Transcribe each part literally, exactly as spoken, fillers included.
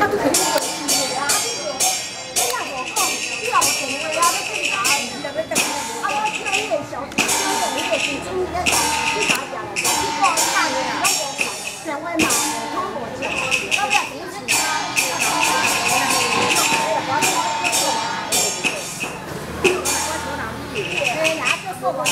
都肯定会去的啊！你若无讲，你若无电话啊，要去查，伊就要等你。啊，我听迄个小，听迄个时阵，那个去查下来，去报案的拢无看，两位嘛，通我讲，到尾第一次啊，对，拿就说不上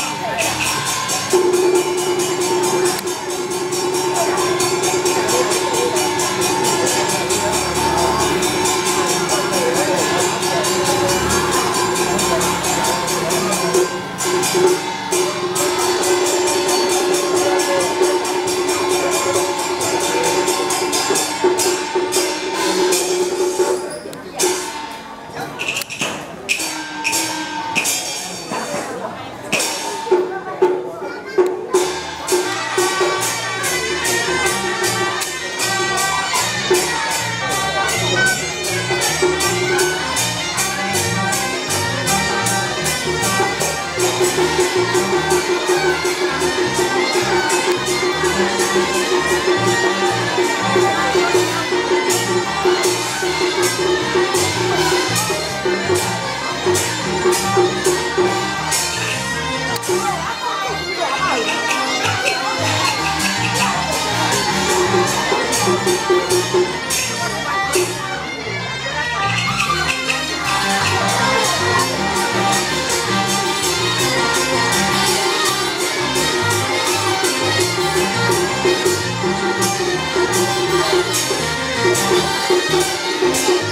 来。Thank you.